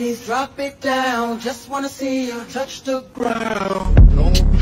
ladies, drop it down. Just wanna see you touch the ground. No